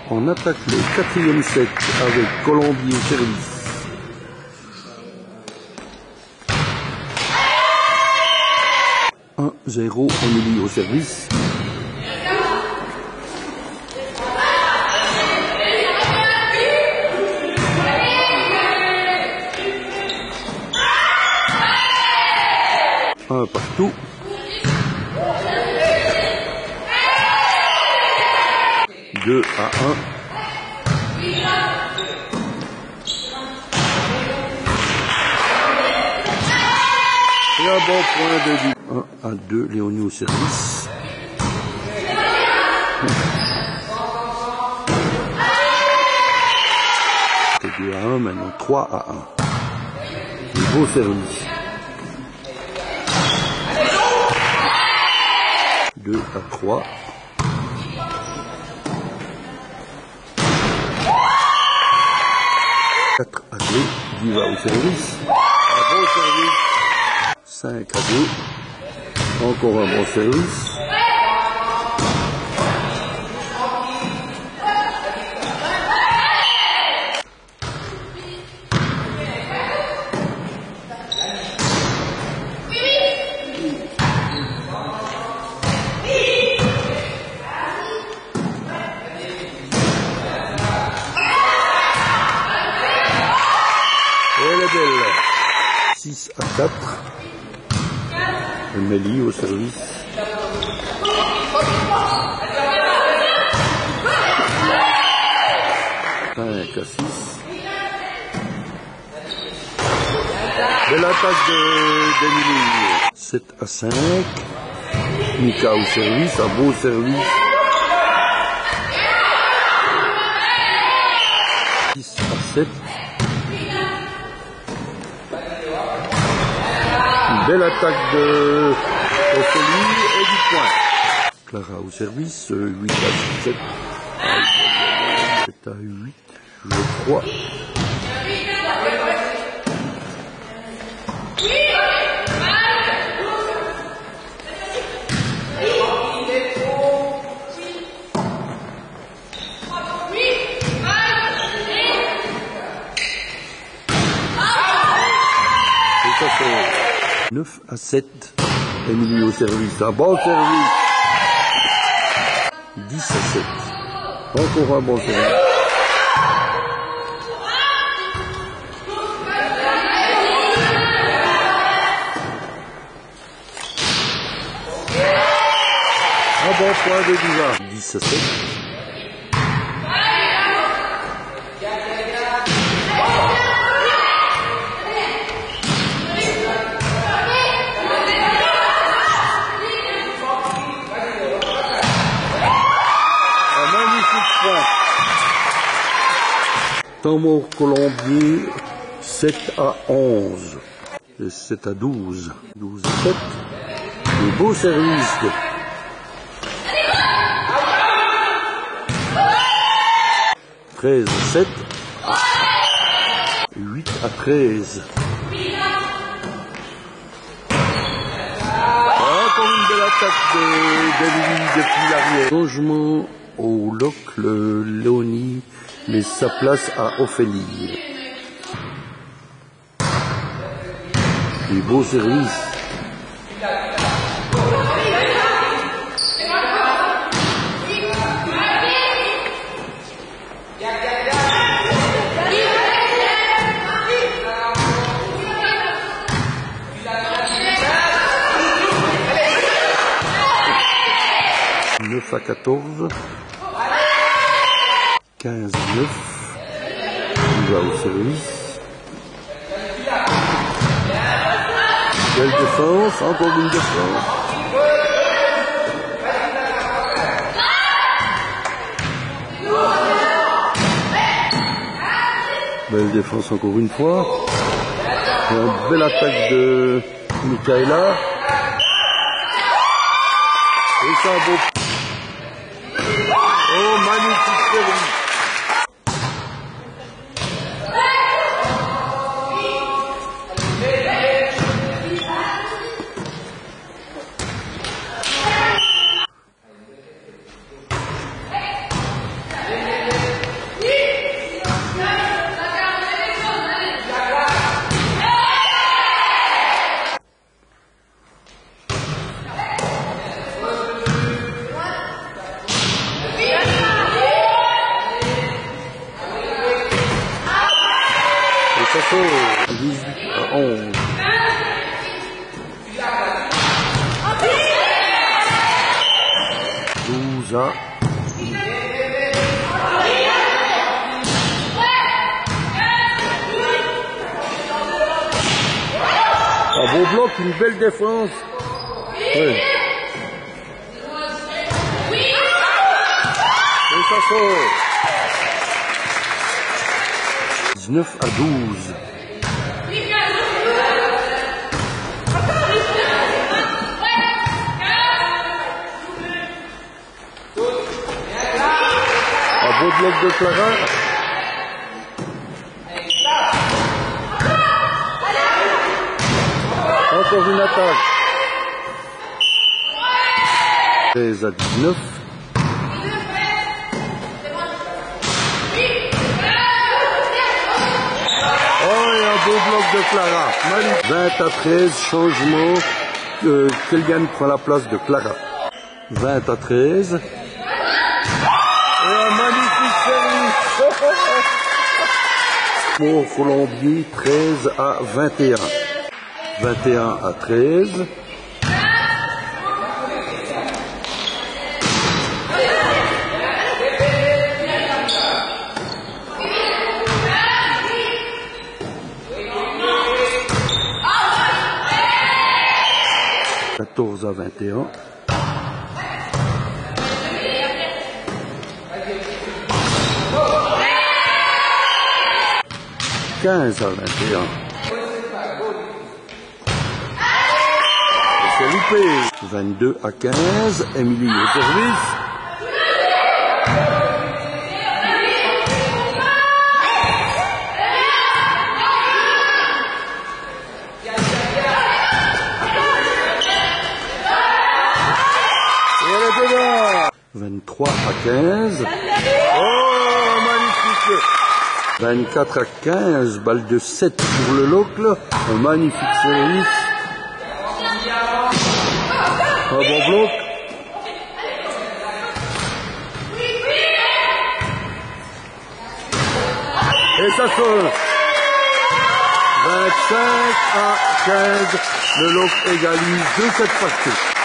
On attaque le 4e set avec Colombier au service. « 1-0, Émilie au service. Un partout. Deux à 1. Et un bon point de but. 1 à 2, Léonie au service. C'est 2 à 1, maintenant 3 à 1. Beau service. 2 à 3. 4 à 2, Diva au service. Un bon service. 5 à 2. Encore un bon service. Elle est belle. 6 à 4. Mélie au service. 5 à 6. Belle attaque d'Emilie. 7 à 5. Mika au service, un beau service. 6 à 7. Une belle attaque de Ophélie et du point. Clara au service, 8 à 7. 7 à 8, je crois. Et ça fait 9 à 7, Émilie au service, un bon service. 10 à 7, encore un bon service. Un bon point de Diva. 10 à 7. Tambour Colombier, 7 à 11. Et 7 à 12. 12 à 7. Le beau service. « 13 à 7. 8 à 13. Encore une belle attaque d'Émilie depuis l'arrière. Changement au lock, le Léonie laisse sa place à Ophélie. Du beau service. « 9 à 14. 15 à 9. Il va au service. Belle défense, encore une défense. Belle défense encore une fois. Et une belle attaque de Michaela. Et c'est un beau... Oh, magnifique service. saute. 18 à 11. À un beau bloc, une belle défense. Oui. Et ça sort. 19 à 12. Un beau bloc de Clara. Encore une attaque. 13 à 19. Oh, et un beau bloc de Clara. 20 à 13, changement. Kellyanne prend la place de Clara. 20 à 13. Et un magnifique service. Pour Colombier, 13 à 21. 21 à 13. « 14 à 21. » 15 à 21. C'est loupé. 22 à 15. Émilie au service. Et elle est dedans. 23 à 15. Oh, magnifique. 24 à 15, balle de 7 pour le locle, un magnifique service. Un bon bloc. Et ça sonne. 25 à 15, le locle égalise de cette partie.